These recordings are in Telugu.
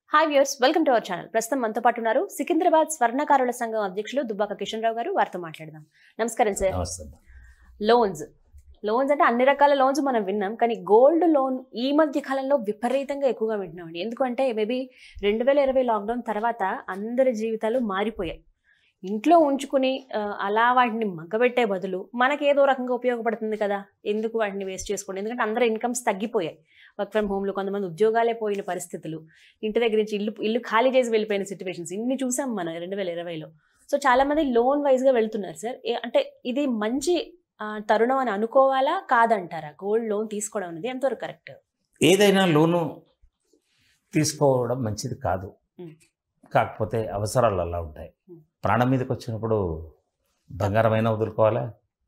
Hi viewers, welcome to our channel. ప్రస్తుతం మనతో పాటు ఉన్నారు సికింద్రాబాద్ స్వర్ణకారుల సంఘం అధ్యక్షులు దుబ్బాక కిషన్ రావు గారు. వారితో మాట్లాడదాం. నమస్కారం సార్. లోన్స్ అంటే అన్ని రకాల లోన్స్ మనం విన్నాం, కానీ గోల్డ్ లోన్ ఈ మధ్య కాలంలో విపరీతంగా ఎక్కువగా వింటున్నామండి. ఎందుకంటే మేబీ 2020 లాక్డౌన్ తర్వాత అందరి జీవితాలు మారిపోయాయి. ఇంట్లో ఉంచుకుని అలా వాటిని మగ్గబెట్టే బదులు మనకి ఏదో రకంగా ఉపయోగపడుతుంది కదా, ఎందుకు వాటిని వేస్ట్ చేసుకోండి. ఎందుకంటే అందరి ఇన్కమ్స్ తగ్గిపోయాయి. వర్క్ ఫ్రమ్ హోమ్లో కొంతమంది ఉద్యోగాలే పోయిన పరిస్థితులు, ఇంటి దగ్గర నుంచి ఇల్లు ఖాళీ చేసి వెళ్ళిపోయిన సిచ్యువేషన్స్ ఇన్ని చూసాం మనం 2020లో. సో చాలా మంది లోన్ వైజ్గా వెళ్తున్నారు సార్. అంటే ఇది మంచి తరుణం అని అనుకోవాలా కాదంటారా? గోల్డ్ లోన్ తీసుకోవడం అనేది ఎంతవరకు కరెక్ట్? ఏదైనా లోను తీసుకోవడం మంచిది కాదు, కాకపోతే అవసరాలు అలా ఉంటాయి. ప్రాణం మీదకి వచ్చినప్పుడు బంగారమైనా వదులుకోవాలా,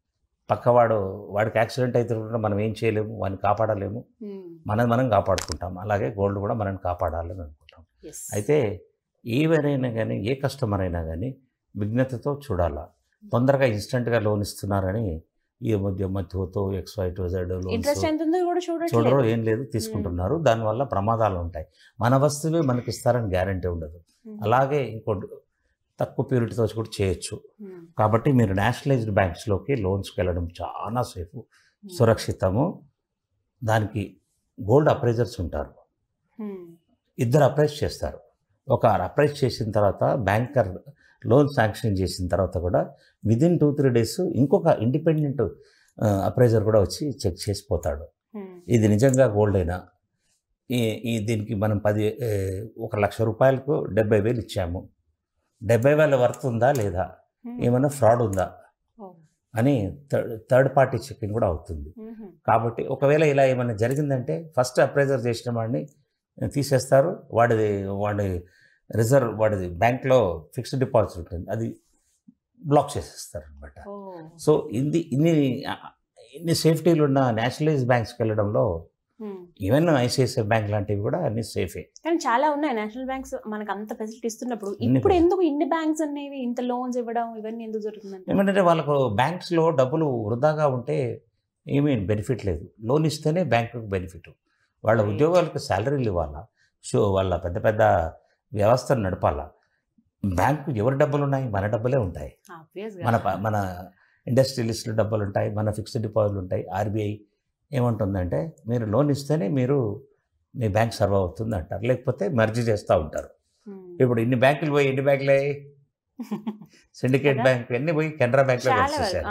వాడికి యాక్సిడెంట్ అవుతుంటే మనం ఏం చేయలేము, వాడిని కాపాడలేము, మనం కాపాడుకుంటాం. అలాగే గోల్డ్ కూడా మనం కాపాడాలని అనుకుంటాం. అయితే ఏవరైనా కానీ, ఏ కస్టమర్ అయినా కానీ విజ్ఞతతో చూడాలా. తొందరగా ఇన్స్టెంట్గా లోన్ ఇస్తున్నారని ఈ మధ్య మధ్యతో XYZ చూడరు, ఏం లేదు, తీసుకుంటున్నారు. దానివల్ల ప్రమాదాలు ఉంటాయి. మన వస్తువే మనకి ఇస్తారని గ్యారంటీ ఉండదు. అలాగే ఇంకోటి తక్కువ ప్యూరిటీతో కూడా చేయొచ్చు. కాబట్టి మీరు నేషనలైజ్డ్ బ్యాంక్స్లోకి లోన్స్కి వెళ్ళడం చాలా సేఫ్, సురక్షితము. దానికి గోల్డ్ అప్రైజర్స్ ఉంటారు, ఇద్దరు అప్రైజ్ చేస్తారు. ఒక అప్రైజ్ చేసిన తర్వాత బ్యాంకర్ లోన్ శాంక్షన్ చేసిన తర్వాత కూడా విదిన్ 2-3 days ఇంకొక ఇండిపెండెంట్ అప్రైజర్ కూడా వచ్చి చెక్ చేసిపోతాడు. ఇది నిజంగా గోల్డ్ అయినా. దీనికి మనం 1,00,000 రూపాయలకు 70,000 ఇచ్చాము, 70,000 వర్త్ ఉందా లేదా, ఏమైనా ఫ్రాడ్ ఉందా అని థర్డ్ పార్టీ చెకింగ్ కూడా అవుతుంది. కాబట్టి ఒకవేళ ఇలా ఏమైనా జరిగిందంటే ఫస్ట్ అప్రైజర్ చేసిన వాడిని తీసేస్తారు. వాడి రిజర్వ్, వాడిది బ్యాంక్లో ఫిక్స్డ్ డిపాజిట్ ఉంటుంది, అది బ్లాక్ చేసేస్తారు అనమాట. సో ఇన్ని సేఫ్టీలు ఉన్న నేషనలైజ్ బ్యాంక్స్కి వెళ్ళడంలో ఈవెన్ ICICI బ్యాంక్ లాంటివి కూడా అన్ని సేఫే. కానీ చాలా ఉన్నాయి నేషనల్ బ్యాంక్స్ మనకు అంత ఫెసిలిటీ ఇస్తున్నప్పుడు ఇప్పుడు ఎందుకు ఇన్ని బ్యాంక్స్ అనేవి ఇంత లోన్స్ ఇవ్వడం ఇవన్నీ ఎందుకు జరుగుతుందంటే, ఏమంటే వాళ్ళకు బ్యాంక్స్లో డబ్బులు వృధాగా ఉంటే ఏమీ బెనిఫిట్ లేదు. లోన్ ఇస్తేనే బ్యాంకుకు బెనిఫిట్. వాళ్ళ ఉద్యోగాలకు శాలరీలు ఇవ్వాలా, వాళ్ళ పెద్ద పెద్ద వ్యవస్థను నడపాలా. బ్యాంకు ఎవరి డబ్బులు ఉన్నాయి? మన డబ్బులే ఉంటాయి. మన ఇండస్ట్రియలిస్టుల డబ్బులు ఉంటాయి, మన ఫిక్స్డ్ డిపాజిట్లు ఉంటాయి. RBI ఏమంటుందంటే మీరు లోన్ ఇస్తేనే మీ బ్యాంక్ సర్వ్ అవుతుంది అంటారు, లేకపోతే మర్జీ చేస్తూ ఉంటారు. ఇప్పుడు ఇన్ని బ్యాంకులు పోయి ఎన్ని బ్యాంకులు అయ్యాయి? సిండికేట్ బ్యాంక్ అన్ని పోయి కెనరా బ్యాంక్లో కలిసేసారు.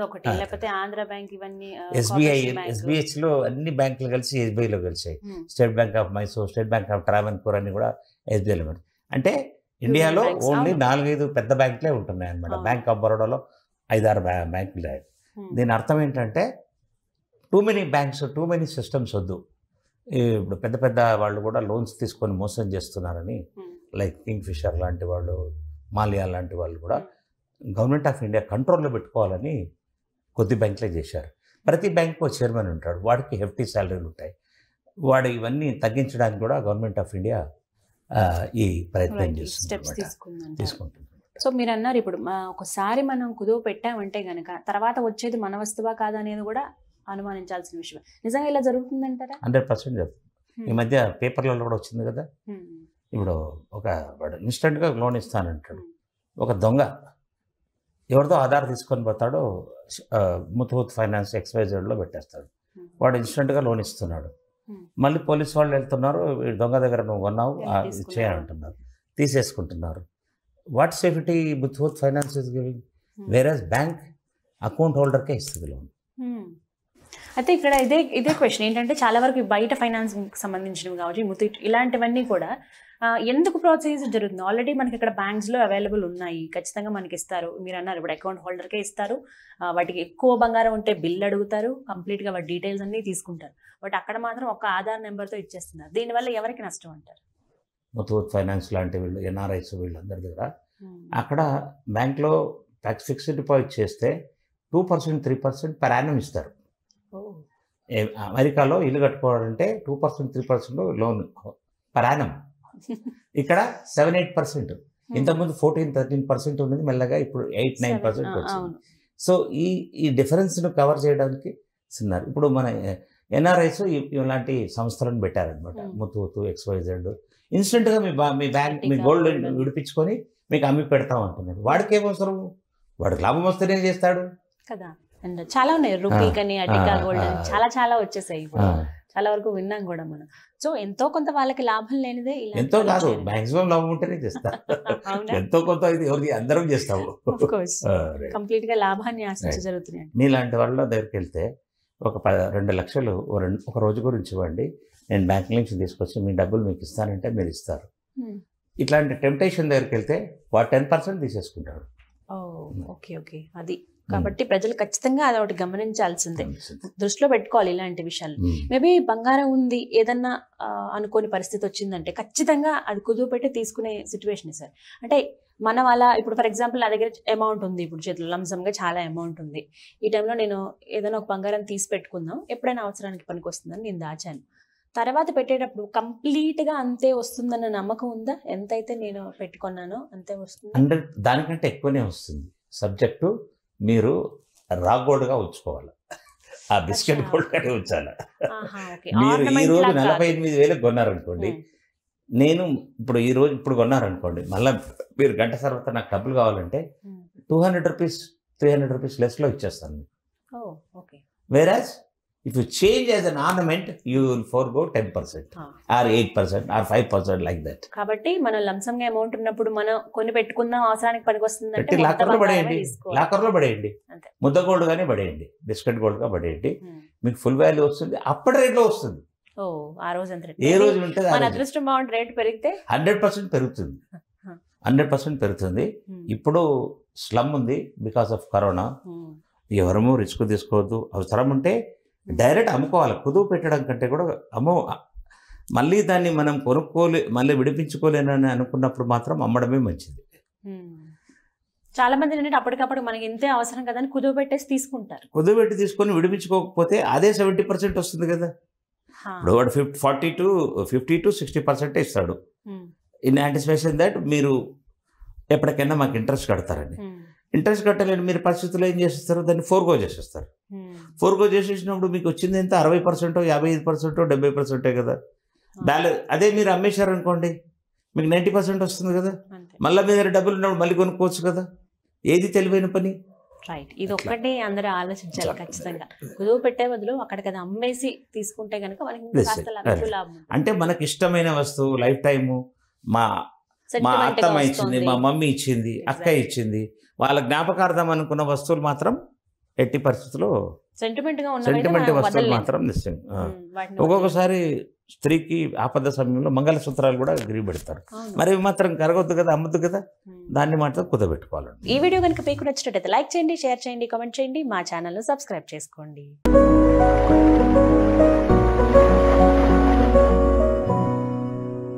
SBHలో అన్ని బ్యాంకులు కలిసి SBIలో కలిసాయి. State bank of Mysore, state bank of Travancore అన్ని కూడా SBIలో. అంటే ఇండియాలో ఓన్లీ 4-5 పెద్ద బ్యాంకులే ఉంటున్నాయి అన్నమాట. బ్యాంక్ ఆఫ్ బరోడాలో 5-6 బ్యాంకులు. దీని అర్థం ఏంటంటే too many banks, too many systems వద్దు. ఇప్పుడు పెద్ద పెద్ద వాళ్ళు కూడా లోన్స్ తీసుకొని మోసం చేస్తున్నారని, లైక్ కింగ్ ఫిషర్ లాంటి వాళ్ళు, మాల్యా లాంటి వాళ్ళు కూడా గవర్నమెంట్ ఆఫ్ ఇండియా కంట్రోల్లో పెట్టుకోవాలని కొద్ది బ్యాంకులే చేశారు. ప్రతి బ్యాంకు చైర్మన్ ఉంటాడు, వాడికి హెఫ్టీ శాలరీలు ఉంటాయి. వాడు ఇవన్నీ తగ్గించడానికి కూడా గవర్నమెంట్ ఆఫ్ ఇండియా ఈ ప్రయత్నం తీసుకుంటుంది. సో మీరు అన్నారు ఇప్పుడు ఒకసారి మనం కుదువ పెట్టామంటే కనుక తర్వాత వచ్చేది మన వస్తువా కాదా అనేది కూడా అనుమానించాల్సిన విషయం. నిజంగా ఇలా జరుగుతుందంటారా? 100% జరుగుతుంది. ఈ మధ్య పేపర్లలో కూడా వచ్చింది కదా. ఇప్పుడు వాడు ఇన్స్టెంట్గా లోన్ ఇస్తానంటాడు. ఒక దొంగ ఎవరితో ఆధార్ తీసుకొని పోతాడో ముతూట్ ఫైనాన్స్ XYZలో పెట్టేస్తాడు. వాడు ఇన్స్టెంట్గా లోన్ ఇస్తున్నాడు. మళ్ళీ పోలీసు వాళ్ళు వెళ్తున్నారు, దొంగ దగ్గర నువ్వు కొన్నావు చేయాలంటున్నారు, తీసేసుకుంటున్నారు. What safety Muthoot finance is giving, whereas bank account హోల్డర్కే ఇస్తుంది లోన్. అయితే ఇక్కడ ఇదే క్వశ్చన్ ఏంటంటే, చాలా వరకు బయట ఫైనాన్సింగ్కి సంబంధించినవి కావచ్చు, ముతూట్ ఇలాంటివన్నీ కూడా ఎందుకు ప్రోత్సహించడం జరుగుతుంది? ఆల్రెడీ మనకి ఇక్కడ బ్యాంక్స్లో అవైలబుల్ ఉన్నాయి, ఖచ్చితంగా మనకి ఇస్తారు. మీరు అన్నారు ఇప్పుడు అకౌంట్ హోల్డర్కే ఇస్తారు. వాటికి ఎక్కువ బంగారం ఉంటే బిల్ అడుగుతారు, కంప్లీట్గా వాటి డీటెయిల్స్ అన్నీ తీసుకుంటారు. బట్ అక్కడ మాత్రం ఒక ఆధార్ నెంబర్తో ఇచ్చేస్తున్నారు. దీనివల్ల ఎవరికి నష్టం అంటారు? ముతూట్ ఫైనాన్స్ లాంటి వీళ్ళు, NRIs వీళ్ళందరి దగ్గర అక్కడ బ్యాంక్లో ఫిక్స్డ్ డిపాజిట్ చేస్తే 2%, 3% per annum ఇస్తారు. అమెరికాలో ఇల్లు కట్టుకోవాలంటే 2%, 3% లోన్ per annum. ఇక్కడ 7-8%. ఇంతకుముందు 14-13% ఉన్నది, మెల్లగా ఇప్పుడు 8-9% వచ్చింది. సో ఈ డిఫరెన్స్ను కవర్ చేయడానికి ఇస్తున్నారు. ఇప్పుడు మన ఎన్ఆర్ఐస్ ఇలాంటి సంస్థలను పెట్టారనమాట. ముత్తు XYZ ఇన్స్టెంట్గా మీ బ్యాంక్ మీ గోల్డ్ విడిపించుకొని మీకు అమ్మి పెడతాం అంటున్నాడు. వాడికి ఏమవసరం, వాడికి లాభం వస్తేనే చేస్తాడు కదా. అండ్ చాలా ఉన్నాయి, రూపీ కానీ అటికా గోల్డ్ అని చాలా వచ్చేసాయి ఇప్పుడు, చాలా వరకు విన్నాం కూడా మనం. సో ఎంతో కొంత వాళ్ళకి లాభం లేనిదే ఎంతో కాదు, మాక్సిమం లాభం ఉంటేనే చేస్తా. ఎంతో కొంత ఇది ఎవరికి అందరం చేస్తాము. కంప్లీట్ గా లాభాన్ని ఆశించి జరుగుతున్నాయి. మీలాంటి వాళ్ళ దగ్గరికి వెళ్తే ఒక 2 లక్షలు ఒక రోజు గురించి ఇవ్వండి, నేను బ్యాంక్ నుంచి తీసుకొచ్చి మీ డబ్బులు మీకు ఇస్తానంటే మీరు ఇస్తారు. ఇట్లాంటి టెంప్టేషన్ దగ్గరికి వెళ్తే వాడు 10% తీసేసుకుంటాడు. ఓకే అది కాబట్టి ప్రజలు ఖచ్చితంగా అది ఒకటి గమనించాల్సిందే, దృష్టిలో పెట్టుకోవాలి ఇలాంటి విషయాలు. మేబీ బంగారం ఉంది ఏదన్నా అనుకోని పరిస్థితి వచ్చిందంటే ఖచ్చితంగా అది కుదువ పెట్టి తీసుకునే సిచ్యువేషన్ సార్. అంటే మనం అలా ఇప్పుడు ఫర్ ఎగ్జాంపుల్ నా దగ్గర అమౌంట్ ఉంది, ఇప్పుడు చేతిలో లంసంగా చాలా అమౌంట్ ఉంది, ఈ టైంలో నేను ఏదైనా ఒక బంగారం తీసి పెట్టుకుందాం, ఎప్పుడైనా అవసరానికి పనికి వస్తుందని నేను దాచాను. తర్వాత పెట్టేటప్పుడు కంప్లీట్గా అంతే వస్తుందన్న నమ్మకం ఉందా? ఎంతైతే నేను పెట్టుకున్నానో అంతే వస్తుంది? 100 దానికంటే ఎక్కువనే వస్తుంది. సబ్జెక్టు మీరు రా గోల్డ్గా ఉంచుకోవాలి, ఆ బిస్కెట్ గోల్డ్ కానీ ఉంచాలి. మీరు ఈ రోజు 48,000 కొన్నారనుకోండి, నేను ఇప్పుడు కొన్నారనుకోండి, మళ్ళీ మీరు గంట తర్వాత నాకు డబ్బులు కావాలంటే 200 రూపీస్ 300 రూపీస్ లెస్లో ఇచ్చేస్తాను. వేరాజ్ if you change as an ornament, you will forego 10% or 8% or 5% like that. కాబట్టి మనం లంసంగా అమౌంట్ ఉన్నప్పుడు మనం కొని పెట్టుకుందాం, అవసరానికి పనికొస్తుందంటే లాకర్లో పడేయండి, ముద్ద గోల్డ్ గానే పడేయండి, బిస్కెట్ గోల్డ్ గా పడేయండి, మీకు ఫుల్ వాల్యూ వస్తుంది, అప్పటి రేట్లో వస్తుంది. ఆ రోజు అంత ఏ రోజు ఉంటుంది మన అదృష్టం బాగుంటే రేట్ పెరిగితే 100% పెరుగుతుంది. 100% పెరుగుతుంది. ఇప్పుడు స్లమ్ ఉంది బికాస్ ఆఫ్ కరోనా, ఎవరము రిస్క్ తీసుకోవద్దు. అవసరం ఉంటే డైరెక్ట్ అమ్ముకోవాలి. కుదువు పెట్టడం కంటే కూడా మళ్ళీ దాన్ని మనం మళ్ళీ విడిపించుకోలేనని అనుకున్నప్పుడు మాత్రం అమ్మడమే మంచిది. చాలా మంది ఏంటంటే అప్పటికప్పుడు మనకి ఇంతే అవసరం కదా అని కుదువు పెట్టేసి తీసుకుంటారు. కుదువు పెట్టి తీసుకొని విడిపించుకోకపోతే అదే 70% వస్తుంది కదా. ఇప్పుడు వాడు 50 to 60% ఇస్తాడు ఇన్ యాంటిసిపేషన్ దట్ మీరు ఎప్పటికైనా మాకు ఇంట్రెస్ట్ కడతారని. ఇంట్రెస్ట్ కట్టలేని మీరు పరిస్థితుల్లో ఏం చేసేస్తారు, దాన్ని ఫోర్గో చేసేస్తారు. ఫోర్గో చేసేసినప్పుడు మీకు వచ్చింది ఎంత, 60%, 55%, 70% కదా. అదే మీరు అమ్మేశారనుకోండి మీకు 90% వస్తుంది కదా. మళ్ళీ మీ దగ్గర డబ్బులు ఉన్నప్పుడు మళ్ళీ కొనుక్కోవచ్చు కదా. ఏది తెలివైన పని? రైట్, ఇది ఒక్కటే అందరూ ఆలోచించాలి ఖచ్చితంగా. కుదువు పెట్టే బదులు అక్కడ కదా అమ్మేసి తీసుకుంటే కనుక మనకి లాభం. అంటే మనకి ఇష్టమైన వస్తువు లైఫ్ టైము మా అత్తమ్మ ఇచ్చింది, మా మమ్మీ ఇచ్చింది, అక్క ఇచ్చింది, వాళ్ళ జ్ఞాపకార్థం అనుకున్న వస్తువులు మాత్రం ఎట్టి పరిస్థితుల్లో సెంటిమెంట్ వస్తువులు మాత్రం నిశ్చయంగా. ఒక్కొక్కసారి స్త్రీకి ఆపద సమయంలో మంగళసూత్రాలు కూడా గిరి పెడతారు. మరి మాత్రం కరగొద్దు కదా, అమ్మద్దు కదా, దాన్ని మాత్రం కుదబెట్టుకోవాలండి. ఈ వీడియో కనుక మీకు నచ్చినట్లయితే లైక్ చేయండి, షేర్ చేయండి, కామెంట్ చేయండి, మా ఛానల్ సబ్స్క్రైబ్ చేసుకోండి.